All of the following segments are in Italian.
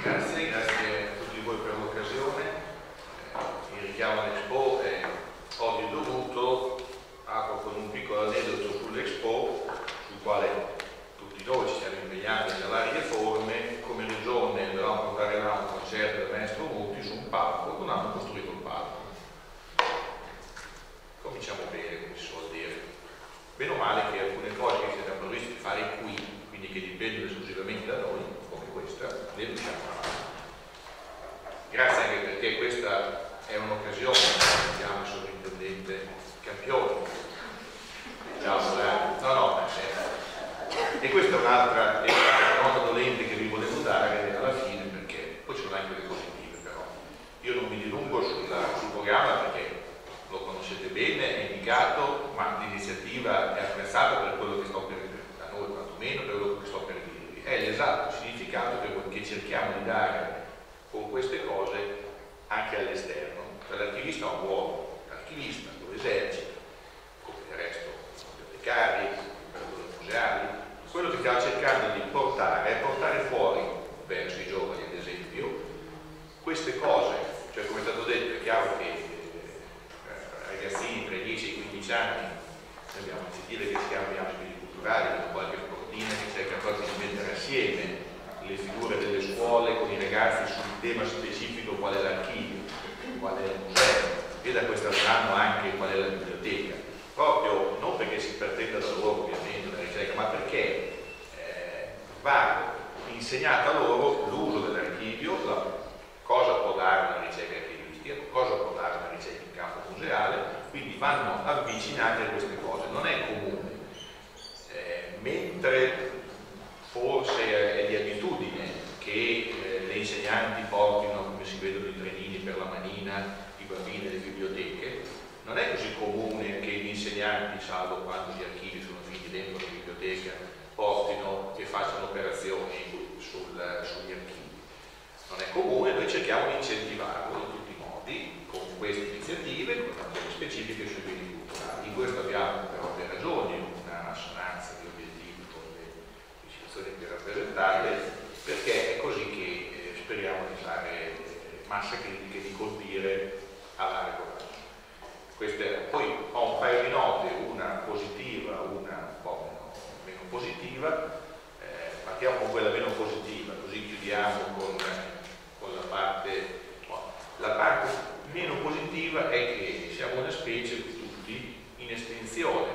Grazie a tutti voi per l'occasione. Mi richiamo all'Expo e oggi dovuto con un piccolo aneddoto sull'Expo, sul quale tutti noi ci stiamo impegnando nelle varie forme. Come regione dovevamo portare là un concerto del maestro Muti su un palco, non hanno costruito il palco. Cominciamo bene, come si suol dire. Meno male che alcune cose che siamo previsti di fare qui, quindi che dipendono esclusivamente da noi, come questa, le riusciamo a fare. Grazie anche perché questa è un'occasione, chiamo il sovrintendente Campioni. Ciao, e questa è un'altra nota dolente che vi volevo dare alla fine, perché poi ci sono anche le positive, però io non mi dilungo sul programma perché lo conoscete bene, è indicato, ma l'iniziativa è apprezzata per quello che sto per dire, da noi quantomeno per quello che sto per dirvi. È l'esatto significato che cerchiamo di dare con queste cose anche all'esterno. L'archivista ha un ruolo, l'archivista lo esercita, come del resto i bibliotecari, i operatori museali. Quello che stiamo cercando di portare è portare fuori verso i giovani, ad esempio, queste cose, cioè come è stato detto, è chiaro che ragazzini tra i 10 e i 15 anni abbiamo iniziative che si chiamano beni culturali, con qualche sportina che cerca proprio di mettere assieme le figure delle scuole con i ragazzi sul tema specifico qual è l'archivio, qual è il museo, e da quest'anno anche qual è la biblioteca, proprio non perché si pretenda da loro ovviamente la ricerca, ma perché va insegnata loro l'uso dell'archivio, cosa può dare una ricerca archivistica, cosa può dare una ricerca in campo museale, quindi vanno avvicinati a queste cose. Non è comune, mentre forse è di abitudine che le insegnanti portino, come si vedono i trenini per la manina, i bambini nelle biblioteche. Non è così comune che gli insegnanti, salvo quando gli archivi sono finiti dentro la biblioteca, portino e facciano operazioni sugli archivi. Non è comune, noi cerchiamo di incentivarlo in tutti i modi, con queste iniziative, con azioni specifiche sui beni culturali. In questo abbiamo per ovvie ragioni una assonanza di obiettivi con le istituzioni più rappresentate, perché è così che speriamo di fare massa critica e di colpire a largo raggio. Poi ho un paio di note, una positiva, una un po' meno positiva. Partiamo con quella meno positiva, così chiudiamo con la parte. La parte meno positiva è che siamo una specie tutti in estinzione,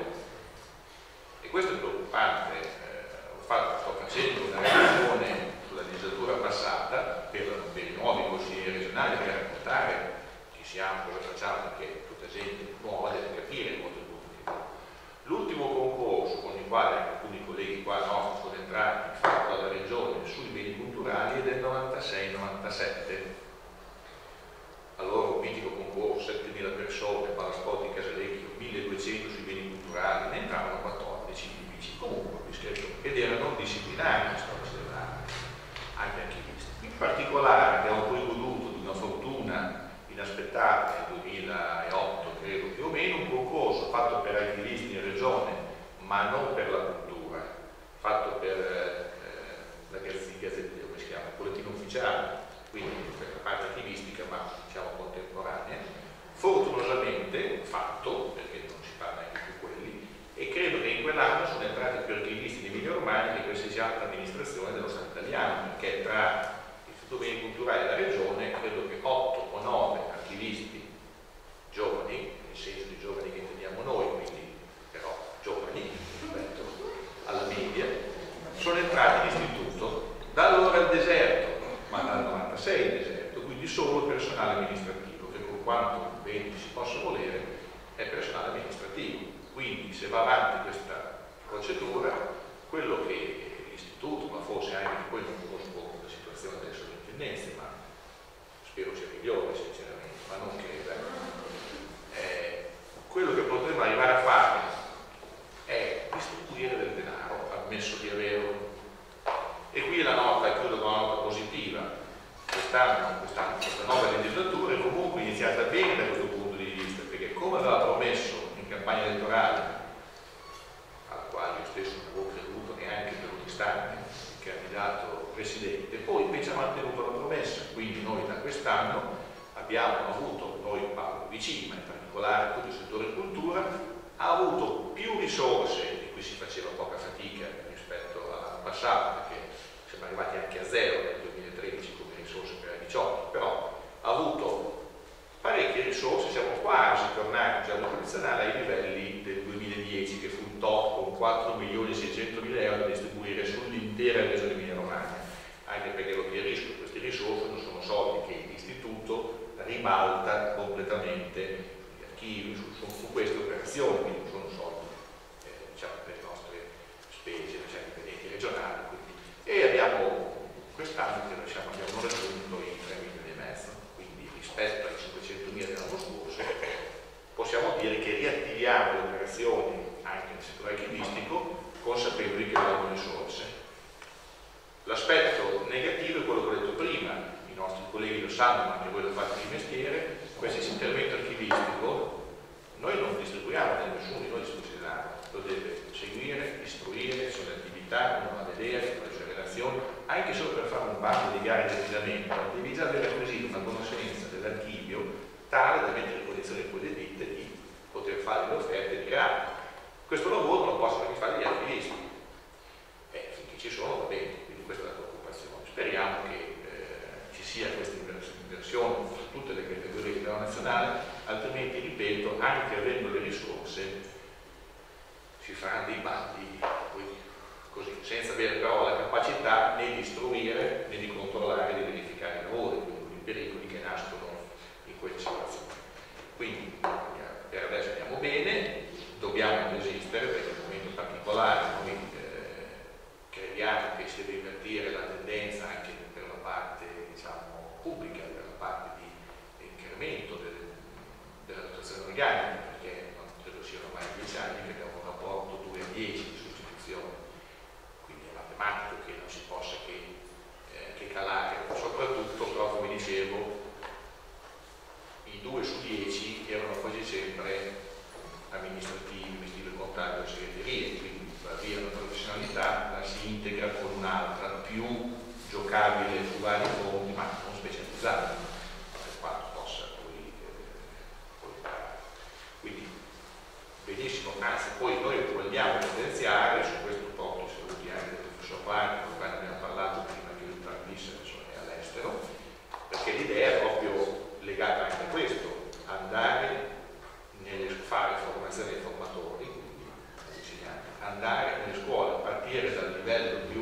e questo è preoccupante. Sto facendo una relazione sulla legislatura passata per i nuovi consigli regionali per raccontare chi siamo, cosa facciamo, perché tutta gente nuova deve capire il contenuto. L'ultimo concorso con il quale anche alcuni colleghi qua nostri sono entrati, fatto dalla regione sui beni culturali, è del 96-97. Allora un mitico concorso, 7.000 persone, Palasport di Casalecchio, 1.200 sui beni culturali, ne entravano 14 tipici, comunque ed erano disciplinari di storia dell'arte, anche archivisti. In particolare abbiamo poi goduto di una fortuna inaspettata nel 2008, credo più o meno, un concorso fatto per archivisti in regione, ma non per la cultura, fatto per la Gazzetta, come si chiama, il bollettino ufficiale, quindi per la parte archivistica, ma diciamo contemporanea. Fortunosamente fatto, perché non si parla neanche più quelli, e credo che in quell'anno sono entrati più archivisti di Emilia Romagna che qualsiasi amministrazione dello Stato italiano, perché tra l'Istituto Beni Culturali e la Regione credo che 8 o 9 archivisti giovani, nel senso di giovani che intendiamo noi, quindi però giovani rispetto alla media, sono entrati in istituto da allora al deserto, ma dal 96 il deserto, quindi solo personale amministrativo, che con quanto bene si possa volere è personale amministrativo. Quindi se va avanti questa procedura, quello che l'istituto, ma forse anche poi non conosco la situazione delle sovrintendenze, ma spero sia migliore sinceramente, ma non credo, quello che potremmo arrivare a fare è distribuire del denaro, ammesso di averlo. E qui la nota, chiudo con una nota positiva. Quest'anno, questa nuova legislatura è comunque iniziata bene da questo punto di vista, perché come aveva promesso in campagna elettorale, alla quale io stesso non avevo creduto neanche per un istante, il candidato presidente, poi invece ha mantenuto la promessa, quindi noi da quest'anno abbiamo avuto, noi parlo vicini, ma in particolare tutto il settore cultura, ha avuto più risorse, e qui si faceva poca fatica rispetto all'anno passato, perché siamo arrivati anche a zero nel 2013 come risorse per il 2018, però ha avuto parecchie risorse, siamo quasi tornati già al tradizionale ai livelli del 2010, che fu un top con 4.600.000 euro da distribuire sull'intera regione Emilia-Romagna, anche perché lo chiarisco, queste risorse non sono soldi che l'istituto ribalta completamente gli archivi su queste operazioni, quindi non sono soldi diciamo, per le nostre spese, cioè dipendenti regionali. Quindi. E abbiamo quest'anno abbiamo raggiunto i 3,5 milioni, quindi rispetto ai 500.000 dell'anno scorso possiamo dire che riattiviamo le operazioni anche nel settore archivistico consapevoli che abbiamo risorse. L'aspetto negativo è quello che ho detto prima, i nostri colleghi lo sanno, ma anche voi lo fate di mestiere, qualsiasi intervento archivistico noi non distribuiamo da nessuno di noi istituzionale, lo deve seguire, istruire, sono attività, uno va a vedere, fa le sue relazioni, anche solo per fare un bando di gare di affidamento, devi già avere acquisito una conoscenza dell'archivio tale da mettere in condizione quelle ditte di poter fare le offerte di gara. Questo lavoro non lo possono fare gli archivisti, finché ci sono va bene, quindi questa è la preoccupazione. Speriamo che ci sia questa inversione su tutte le categorie di livello nazionale, altrimenti, ripeto, anche avendo le risorse si faranno dei bandi così, senza avere però la capacità né di istruire né di controllare né di verificare i lavori, quindi i pericoli che nascono in queste situazioni. Quindi per adesso andiamo bene, dobbiamo resistere perché è un momento particolare, noi crediamo che si deve invertire la tendenza anche per la parte diciamo, pubblica, per la parte di incremento della dotazione organica, perché non credo siano ormai 10 anni che abbiamo un rapporto 2 a 10 di sostituzione, quindi è matematico che non si possa che calare, soprattutto però come dicevo i 2 su 10 erano quasi sempre amministrativi, mestiere contabile e segreterie, quindi va via la professionalità, la si integra con un'altra più giocabile su vari fronti, ma non specializzata, per quanto possa poi fare. Quindi benissimo, anzi poi noi vogliamo potenziare su questo porto saluti anche del professor Guardi, con cui abbiamo parlato prima che lui partisse all'estero, perché l'idea è proprio legata anche a questo, andare fare formazione dei formatori, quindi insegnanti, andare nelle scuole, partire dal livello più,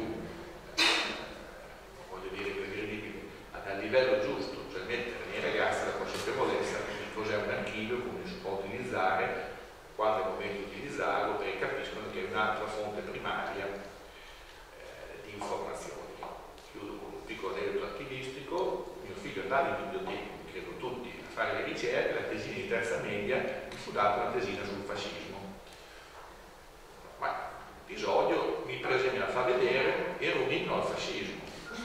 voglio dire credibile, dal livello giusto, cioè mettere nei ragazzi la consapevolezza di cos'è un archivio, come si può utilizzare, quando è il momento di utilizzarlo, perché capiscono che è un'altra fonte primaria di informazioni. Chiudo con un piccolo aneddoto archivistico, mio figlio andava in biblioteca, credo tutti, a fare le ricerche, la tesina di terza media, fu data una tesina sul fascismo. Ma l'episodio mi prese me la fa vedere, era un inno al fascismo.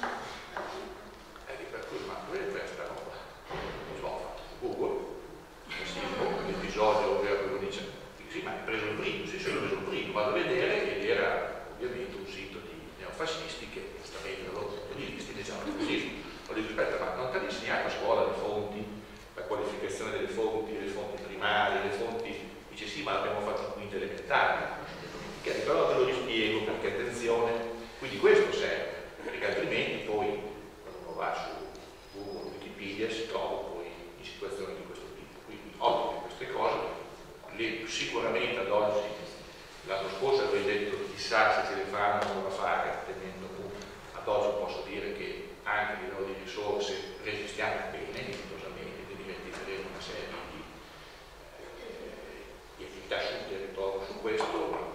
E per cui, ma dov'è questa roba? Ho fatto Google, fascismo, l'episodio lo dice, sì, ma hai preso il primo, sì, l'ho preso il primo, vado a vedere ed era ovviamente un sito di neofascisti che giustamente loro giornalisti dicevano il fascismo. Ho detto, aspetta, ma non ti hanno insegnato a scuola le fonti, la qualificazione delle fonti primarie, le fonti, dice sì, ma l'abbiamo fatto in quinta elementare. Che però te lo rispiego perché attenzione, quindi questo serve, perché altrimenti poi quando uno va su Google, Wikipedia si trova poi in situazioni di questo tipo. Quindi ovvio che queste cose sicuramente ad oggi, l'anno scorso avevo detto chissà se ce le faranno ancora fare, tenendo ad oggi posso dire che anche a livello di risorse resistiamo bene, dignitosamente, quindi realizzeremo una serie di attività sul territorio su questo,